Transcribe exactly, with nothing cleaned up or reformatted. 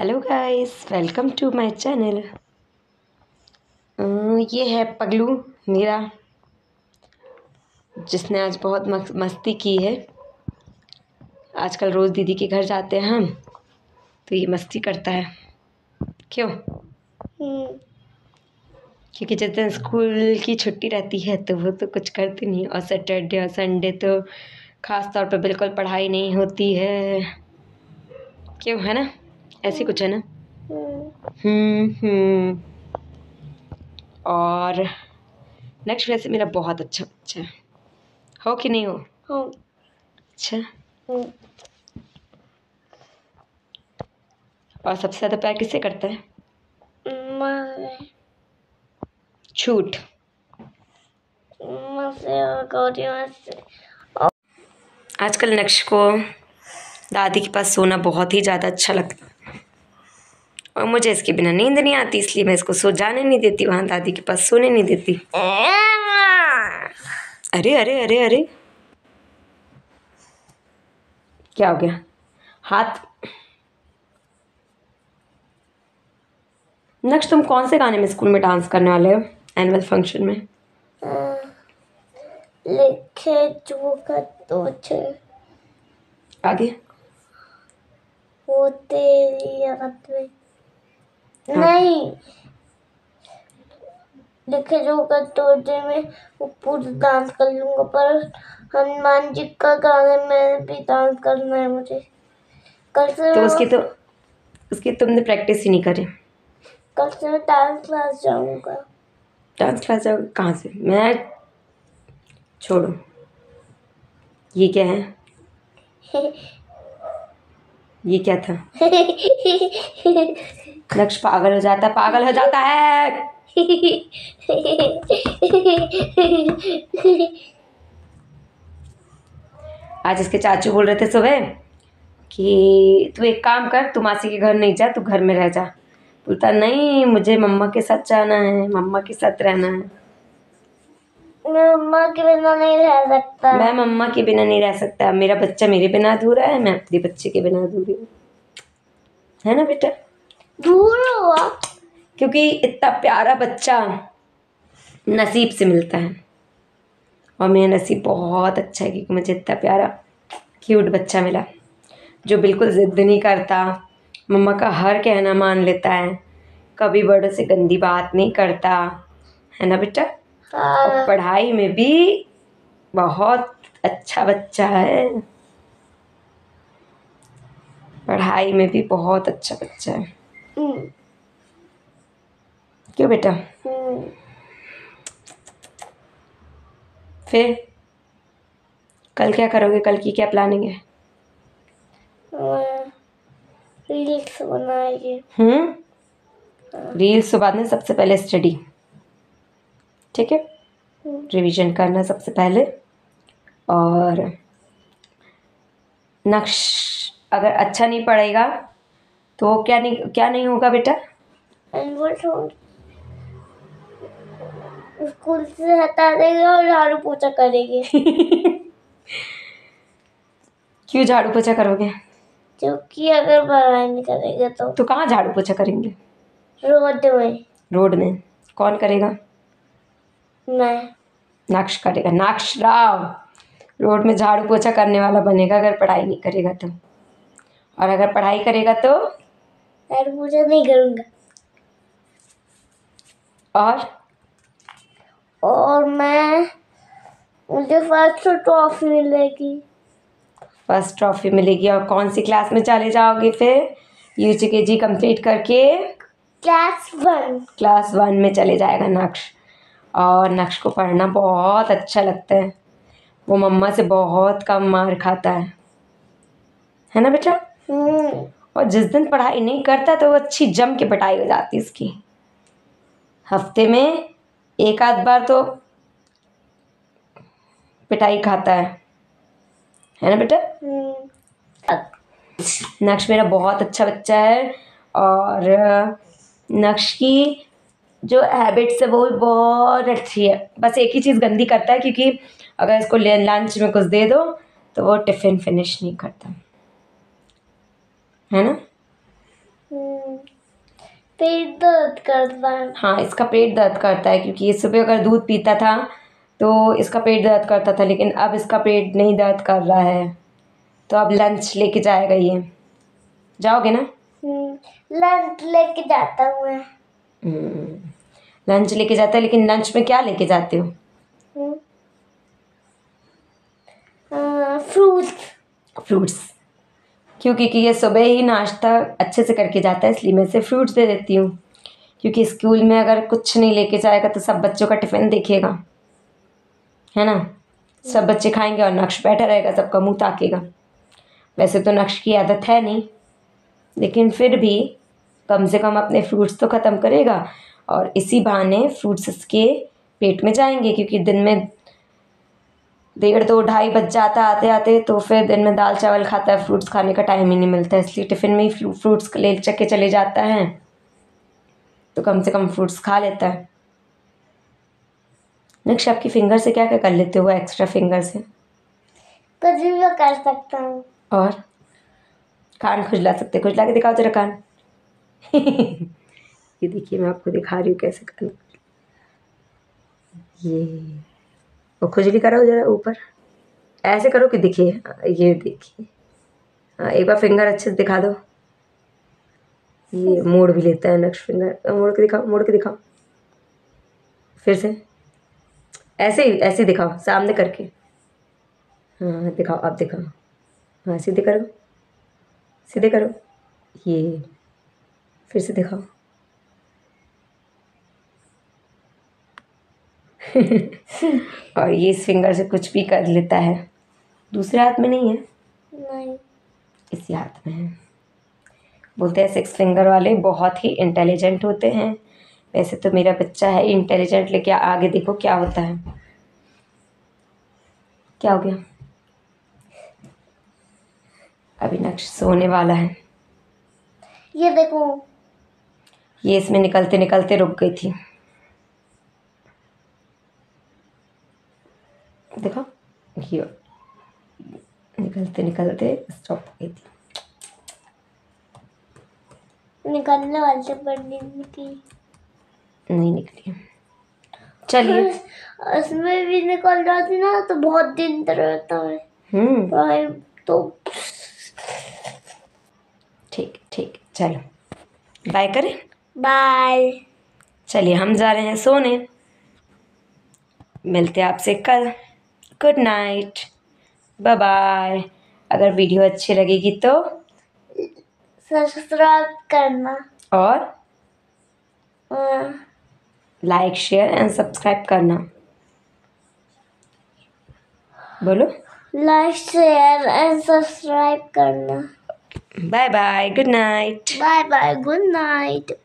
Hello guys, welcome to my channel. ये है पगलू मेरा, जिसने आज बहुत मस्ती की है। आजकल रोज़ दीदी के घर जाते हैं हम, तो ये मस्ती करता है। क्यों? क्योंकि जिस दिन स्कूल की छुट्टी रहती है तो वो तो कुछ करते नहीं, और सैटरडे और संडे तो ख़ास तौर पे बिल्कुल पढ़ाई नहीं होती है। क्यों, है ना? ऐसी कुछ है ना। हम्म हम्म और नेक्स्ट वैसे मेरा बहुत अच्छा बच्चा है, हो कि नहीं हो? हो। अच्छा। और सबसे ज़्यादा प्यार किससे करता है? झूठ। आजकल नक्श को दादी के पास सोना बहुत ही ज़्यादा अच्छा लगता है, और मुझे इसके बिना नींद नहीं आती, इसलिए मैं इसको सो जाने नहीं देती, वहाँ दादी के पास सोने नहीं देती। अरे अरे अरे अरे, क्या हो गया? हाथ। नक्श, तुम कौन से गाने में स्कूल में डांस करने वाले हो एनुअल फंक्शन में? लिखे जो तुझे आगे वो तेरी याद में। नहीं, लिखे जो कर तुझे में वो पूरा डांस कर लूंगा, पर हनुमान जी का गाने में भी डांस करना है मुझे। कल से तो उसकी तो उसकी तुमने प्रैक्टिस ही नहीं करी। कल से मैं डांस क्लास जाऊंगा। डांस क्लास जाओगे? कहाँ से? मैं छोड़ो, ये क्या है? ये क्या था? नक्श पागल हो जाता है, पागल हो जाता है। आज इसके चाचू बोल रहे थे सुबह कि तू एक काम कर, तू मासी के घर नहीं जा, तू घर में रह जा। बोलता नहीं, मुझे मम्मा के साथ जाना है, मम्मा के साथ रहना है। मैं मम्मा के बिना नहीं रह सकता। मैं मम्मा के बिना नहीं रह सकता। मेरा बच्चा मेरे बिना अधूरा है, मैं अपने बच्चे के बिना अधूरी हूँ, है ना बेटा? दूर हुआ क्योंकि इतना प्यारा बच्चा नसीब से मिलता है, और मेरा नसीब बहुत अच्छा है क्योंकि मुझे इतना प्यारा क्यूट बच्चा मिला, जो बिल्कुल ज़िद नहीं करता, मम्मा का हर कहना मान लेता है, कभी बड़ों से गंदी बात नहीं करता, है ना बेटा? और पढ़ाई में भी बहुत अच्छा बच्चा है, पढ़ाई में भी बहुत अच्छा बच्चा है। क्यों बेटा? फिर कल क्या करोगे? कल की क्या प्लानिंग है? रील्स बनाएंगे। हम्म रील्स तो बाद में, सबसे पहले स्टडी, ठीक है? रिवीजन करना सबसे पहले। और नक्श अगर अच्छा नहीं पढ़ेगा तो क्या नहीं क्या नहीं होगा बेटा? स्कूल से हटा देंगे और झाड़ू पोछा करेंगे। क्यों झाड़ू पोछा करोगे? क्योंकि अगर पढ़ाई नहीं करेंगे तो तो कहाँ झाड़ू पोछा करेंगे? रोड में। रोड में? कौन करेगा? मैं। नक्श करेगा, नक्श राव रोड में झाड़ू पोछा करने वाला बनेगा अगर पढ़ाई नहीं करेगा तो। और अगर पढ़ाई करेगा तो झाड़ू पोछा नहीं करूँगा। और और मैं मुझे फर्स्ट ट्रॉफी मिलेगी। फर्स्ट ट्रॉफी मिलेगी। और कौन सी क्लास में चले जाओगे फिर? यू के जी कंप्लीट करके क्लास वन। क्लास वन में चले जाएगा नक्श। और नक्श को पढ़ना बहुत अच्छा लगता है, वो मम्मा से बहुत कम मार खाता है, है ना बेटा? और जिस दिन पढ़ाई नहीं करता तो वो अच्छी जम के पिटाई हो जाती है इसकी। हफ्ते में एक आध बार तो पिटाई खाता है है ना बेटा? नक्श मेरा बहुत अच्छा बच्चा है, और नक्श की जो हैबिट्स है वो भी बहुत अच्छी है। बस एक ही चीज़ गंदी करता है, क्योंकि अगर इसको लंच में कुछ दे दो तो वो टिफ़िन फिनिश नहीं करता, है ना? हम्म, पेट दर्द करता है। हाँ, इसका पेट दर्द करता है क्योंकि ये सुबह अगर दूध पीता था तो इसका पेट दर्द करता था, लेकिन अब इसका पेट नहीं दर्द कर रहा है। तो अब लंच लेके जाएगा ये। जाओगे ना? हम्म, लंच लेके जाता हूँ मैं। हम्म, लंच लेके जाता है, लेकिन लंच में क्या लेके जाते हो? फ्रूट्स। फ्रूट्स। क्यों? क्योंकि ये सुबह ही नाश्ता अच्छे से करके जाता है, इसलिए मैं इसे फ्रूट्स दे देती हूँ। क्योंकि स्कूल में अगर कुछ नहीं लेके जाएगा तो सब बच्चों का टिफ़िन देखेगा, है ना? सब बच्चे खाएंगे और नक्श बैठा रहेगा, सबका मुंह ताकेगा। वैसे तो नक्श की आदत है नहीं, लेकिन फिर भी कम से कम अपने फ्रूट्स तो ख़त्म करेगा और इसी बहाने फ्रूट्स इसके पेट में जाएंगे। क्योंकि दिन में डेढ़ दो ढाई बज जाता आते आते, तो फिर दिन में दाल चावल खाता है, फ्रूट्स खाने का टाइम ही नहीं मिलता, इसलिए टिफ़िन में ही फ्रूट्स ले चके चले जाता है। तो कम से कम फ्रूट्स खा लेता है। नक्श, आपकी फिंगर से क्या क्या कर लेते हो एक्स्ट्रा फिंगर से? कुछ भी मैं कर सकता हूँ। और कान खुजला सकते? खुजला के दिखाओ जरा कान। ये देखिए, मैं आपको दिखा रही हूँ कैसे कान। ये वो खुजली कराओ जरा ऊपर, ऐसे करो कि दिखे। ये देखिए, हाँ, एक बार फिंगर अच्छे से दिखा दो। ये मोड़ भी लेता है नक्श फिंगर। मोड़ के दिखाओ, मोड़ के दिखाओ फिर से। ऐसे ही ऐसे ही दिखाओ, सामने करके। हाँ दिखाओ, अब दिखाओ। हाँ, सीधे करो, सीधे करो। ये फिर से दिखाओ। और ये इस फिंगर से कुछ भी कर लेता है। दूसरे हाथ में नहीं है, नहीं, इसी हाथ में है। बोलते हैं सिक्स फिंगर वाले बहुत ही इंटेलिजेंट होते हैं। वैसे तो मेरा बच्चा है इंटेलिजेंट, लेकिन आगे देखो क्या होता है। क्या हो गया? अभी नक्श सोने वाला है। ये देखो, ये इसमें निकलते निकलते रुक गई थी। देखो, ये निकलते निकलते स्टॉप हो गई थी। निकलने वाली थी पर नहीं निकली। नहीं निकली। चलिए। इसमें भी निकल जाती ना तो बहुत दिन तक रहता है। हम्म भाई तो ठीक ठीक, चलो बाय करें। बाय। चलिए, हम जा रहे हैं सोने। मिलते हैं आपसे कल। Good night, bye bye. अगर वीडियो अच्छी लगेगी तो सब्सक्राइब करना और और लाइक शेयर एंड सब्सक्राइब करना। बोलो। लाइक शेयर एंड सब्सक्राइब करना। Bye bye, good night. Bye bye, good night.